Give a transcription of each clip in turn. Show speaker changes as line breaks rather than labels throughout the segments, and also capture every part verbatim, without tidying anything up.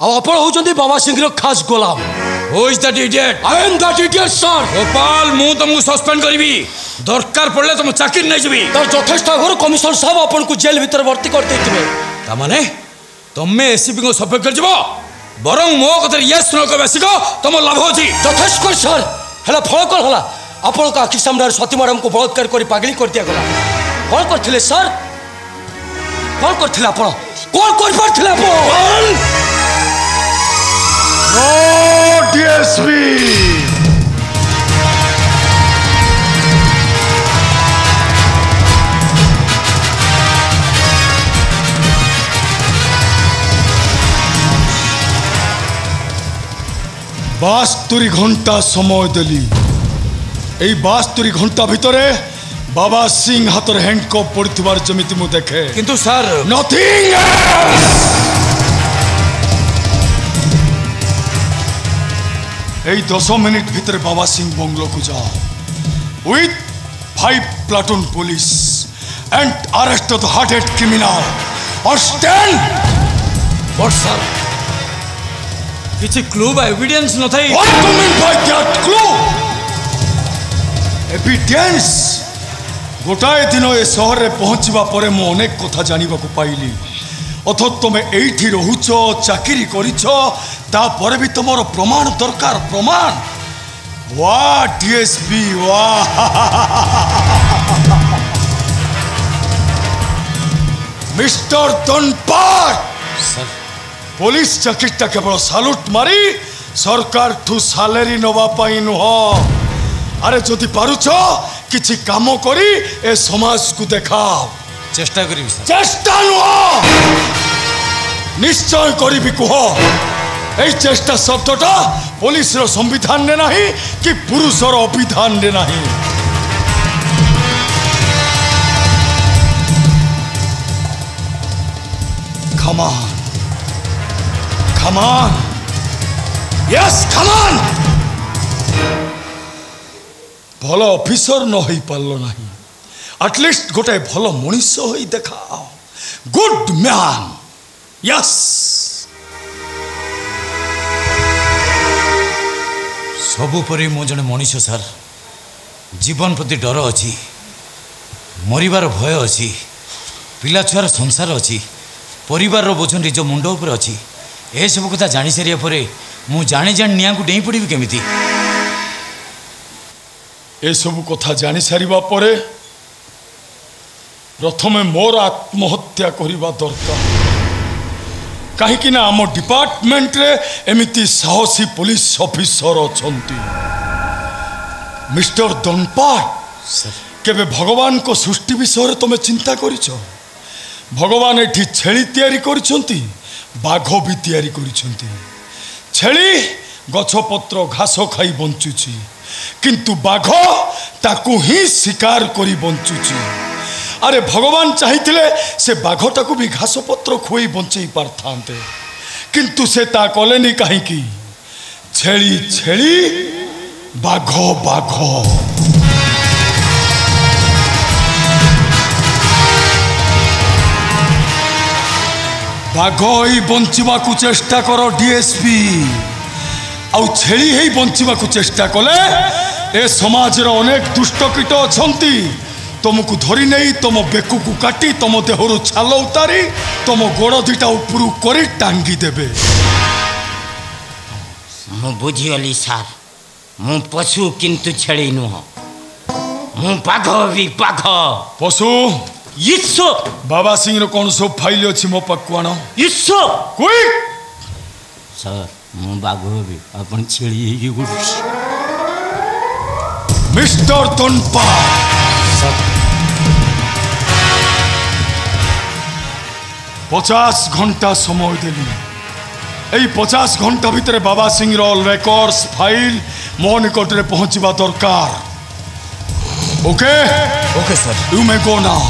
आपण होचंदी बाबा सिंह रो खास गोलाम।
Who is that idiot?
I am that idiot sir.
Gopal मु तुमको सस्पेंड करबी, दरकार पड़ले तुम चाकरी नहीं जीवी।
तर यथेष्ट घर कमिश्नर साहब आपण को जेल भीतर भर्ती कर देथिबे।
ता माने तुमे एसीपी को सफेद कर जीवो, बरं मो कथे यस न कहबे सिको तुम लाभ होची।
यथेष्ट कर सर। हला फळ कोन हला आपण का आखि सामने सती मैडम को बलात्कार करी पागली कर दिया गला। कोन करथिले सर? कोन करथिले आपण? कोन कर परथिले आपण?
No DSP. बास्तुरी घंटा समय देली। एई बास्तुरी घंटा भितरे बाबा सिंह हाथर हैंडकफ पड़िथिबार जमिति मु देखे।
किंतु सर
नथिंग एल्स। एई दस मिनिट भितरे बाबा सिंह बंगलो को जाओ with five platoon police and arrest the hardened criminal और स्टैंड।
What sir? किसी क्लू बा एविडेंस न थाई?
What do you mean by that clue? Evidence? गोटाए दिन ए सहर रे पहुंचवा परे मु अनेक कथा जानिबा को पाइली। अथ तुम एठी रहुच, चाकरी करिछ, ता परे भी तुमरो प्रमाण दरकार। प्रमाण? वाह डीएसपी वाह। मिस्टर धनपाल
सर
पुलिस चाकरीटा केवल सालुट मारी सरकार ठू सालेरी नवा पाई नुह। अरे जदि पारुछ किछि काम करी ए समाज को देखाओ।
चेष्टा करी सर।
चेष्टा नुह निश्चय करी भी कुह। ए चेष्टा शब्दटा पुलिस रो संविधान ने नहीं कि पुरुषर अभिधान ने नहीं। Come on. Come on. Yes, come on. भल ऑफिसर न हो पारल नहीं, एटलिस्ट गोटे भल मनीष हो देखाओ। Good man. यस।
सबुपरि मो जने मनीष सर। जीवन प्रति डर अच्छी, मरिबार भय अच्छी, पिला छुआर संसार अच्छी, परिवार बोझ निज मुंड उपर अच्छी। ए सब कथा जानी सारिया परे मु जानी जानी निया को डेई पड़ी केमिति?
ए सब कथा जानी सारिबा परे प्रथमे मोर आत्महत्या करिबा दरकार। कहीं ना आम डिपार्टमेंट रे एमिति साहसी पुलिस ऑफिसर अछंती। मिस्टर धनपाल
सर
केबे भगवान को सृष्टि विषय तुम चिंता करिछ? भगवान एठी छेली तैयारी करिसंती, बाघ भी तैयारी करिसंती। छेली गछपत्र घास खाई बंचुची, किंतु बाघ ताकू ही शिकार करी बंचुची। अरे भगवान चाहिए से बाघटा को भी घास पत्र खुई बंचई पारथांते, किंतु से ता कलेनी कहीं। छेली छेली बाघ बाघ। बाघ ही बंचवा को चेष्टा कर डीएसपी, आउ छेली ही बंचवा को चेष्टा कले ए समाज रो अनेक दुष्ट कीट अछंती। तुमको धरी नहीं तुम बेकू को काटी तुम देहरु छाल उतारी तुम गोड़ दुटा उपरू करी टांगी देबे।
मु बुझिगली सार, मु पशु किंतु छेली नुह, मु बाघ भी बाघ।
पशु
ईश्व
बाबा सिंह रो कौन सब फाइल अछि मो पक्वाण?
ईश्व
कोई
सर मु बाघ भी अपन छेली ही गुड।
मिस्टर धनपाल पचास घंटा समय देली। यही पचास घंटा भितर Baba Singh all records file मो निकट रे पहुंचवा दरकार। Okay
okay sir,
you may go now.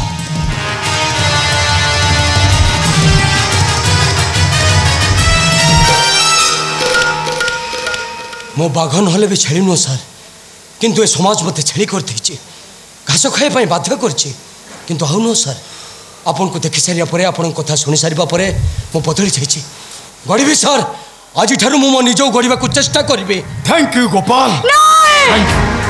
मो बाघ नहले भी छेली नुह सर, किंतु ए समाज मते छेली कर देछि, घास खाइबा पई बाध्य करछि। किंतु आउ नुह सर, आपन को देखि सारिया परे, आपन कथा सुनि सारिबा परे मो बदली जाइछि। गढ़ी सर आज मो निज गढ़ा चेष्टा करी।
Thank you Gopal.
नहीं